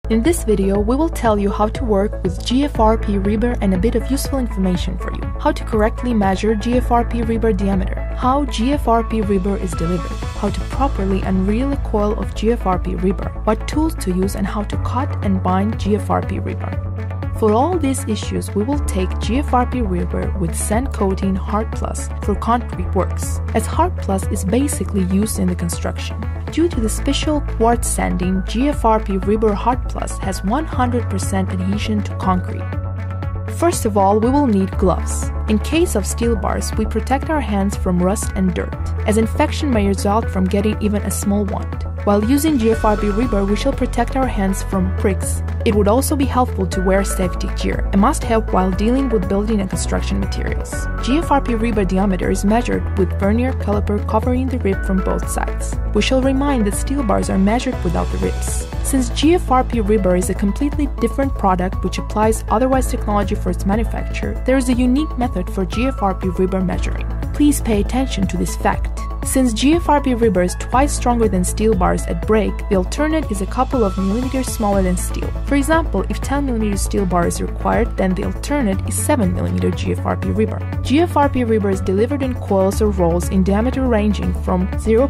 In this video, we will tell you how to work with Gfrp Rebar and a bit of useful information for you. How to correctly measure Gfrp Rebar diameter, how Gfrp Rebar is delivered, how to properly unreel a coil of Gfrp Rebar, what tools to use and how to cut and bind Gfrp Rebar. For all these issues, we will take Gfrp Rebar with sand coating HARDplus for concrete works, as HARDplus is basically used in the construction. Due to the special quartz sanding, Gfrp Rebar HARDplus has 100% adhesion to concrete. First of all, we will need gloves. In case of steel bars, we protect our hands from rust and dirt, as infection may result from getting even a small wound. While using Gfrp Rebar, we shall protect our hands from pricks. It would also be helpful to wear safety gear, a must-have while dealing with building and construction materials. Gfrp Rebar diameter is measured with vernier caliper covering the rib from both sides. We shall remind that steel bars are measured without the ribs. Since Gfrp Rebar is a completely different product which applies otherwise technology for its manufacture, there is a unique method for Gfrp Rebar measuring. Please pay attention to this fact. Since Gfrp Rebar is twice stronger than steel bars at break, the alternate is a couple of millimeters smaller than steel. For example, if 10mm steel bar is required, then the alternate is 7mm Gfrp Rebar. Gfrp Rebar is delivered in coils or rolls in diameter ranging from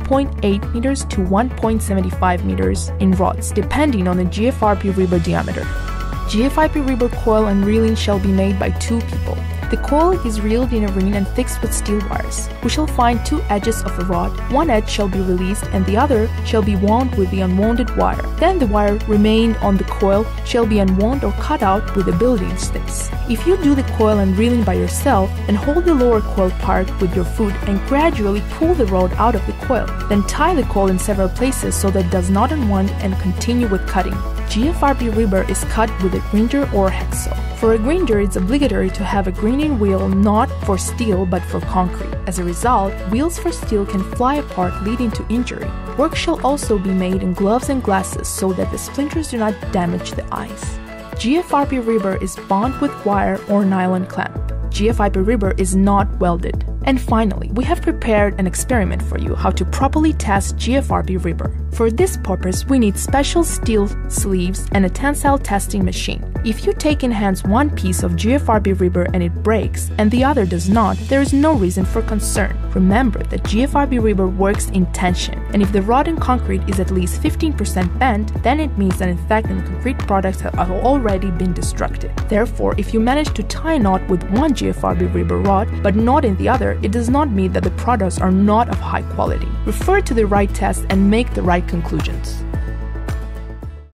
0.8 meters to 1.75 meters in rods, depending on the Gfrp Rebar diameter. Gfrp Rebar coil and reeling shall be made by two people. The coil is reeled in a ring and fixed with steel wires. We shall find two edges of a rod. One edge shall be released and the other shall be wound with the unwounded wire. Then the wire remained on the coil shall be unwound or cut out with the building sticks. If you do the coil and reeling by yourself, then hold the lower coil part with your foot and gradually pull the rod out of the coil. Then tie the coil in several places so that it does not unwind and continue with cutting. Gfrp Rebar is cut with a grinder or hacksaw. For a grinder, it's obligatory to have a grinding wheel not for steel but for concrete. As a result, wheels for steel can fly apart, leading to injury. Work shall also be made in gloves and glasses so that the splinters do not damage the eyes. Gfrp Rebar is bound with wire or nylon clamp. Gfrp Rebar is not welded. And finally, we have prepared an experiment for you how to properly test Gfrp Rebar. For this purpose, we need special steel sleeves and a tensile testing machine. If you take in hands one piece of Gfrp Rebar and it breaks, and the other does not, there is no reason for concern. Remember that Gfrp Rebar works in tension, and if the rod in concrete is at least 15% bent, then it means that in fact the concrete products have already been destructed. Therefore, if you manage to tie a knot with one Gfrp Rebar rod, but not in the other, it does not mean that the products are not of high quality. Refer to the right test and make the right conclusions.